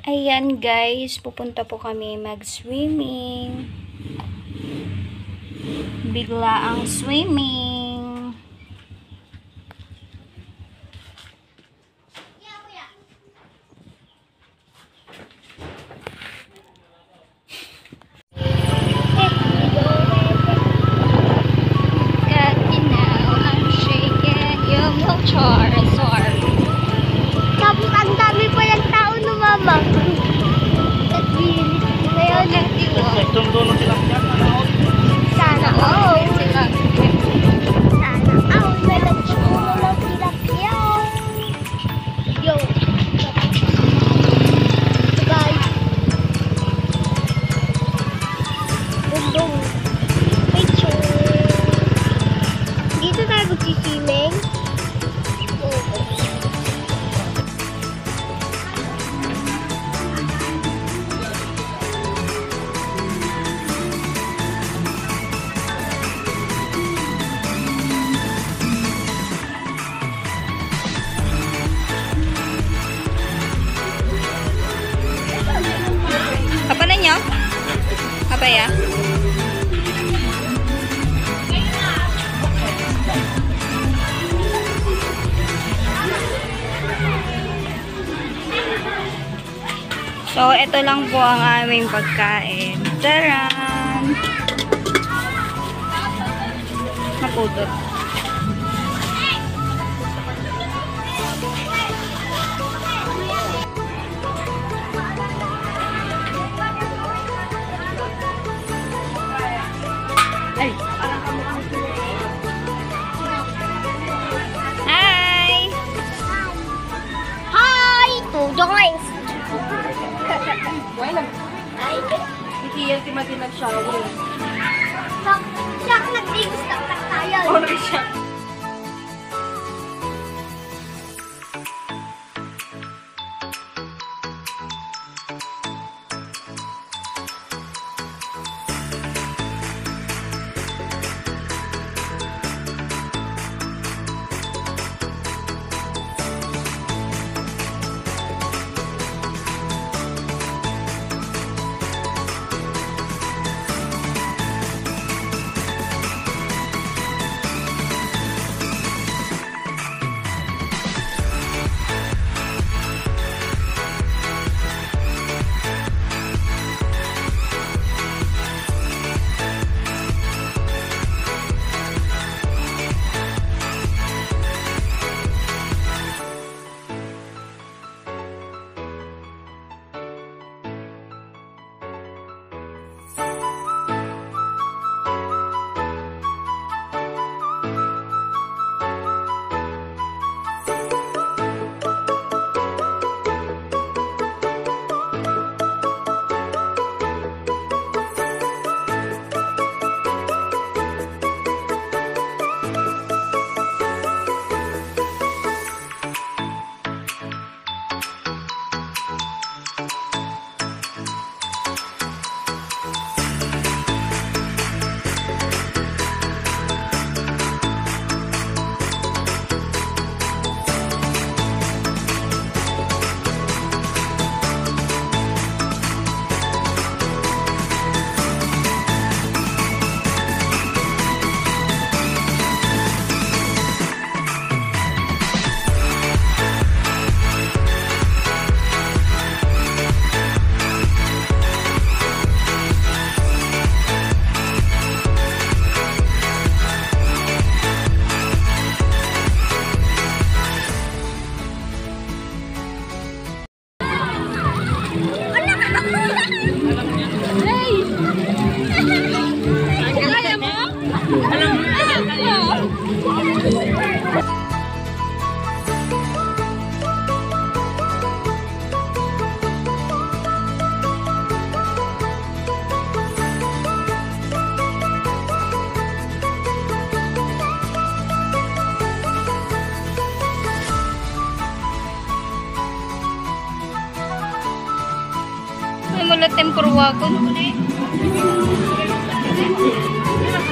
Ayan guys, pupunta po kami mag-swimming. Bigla ang swimming. Melchor Resort. Tapos ang dami pa yung tao no, mama. At bilis ngayon. Nagtulong sila dyan. Sana all. Sana all. May nagtulong sila yan. Yo. So guys. Bundong. Picture. Dito tayo mag-swimming. Apa na nyo? Apa ya? So, ito lang po ang aming pagkain. Taran! Napudot. Ay! Hi! Hi! Tudong guys. Why lang? Hindi yan si Mati nag-shower. Siya ang nag-digos na tayo. Ano siya? Ay, mula tempurwa ko.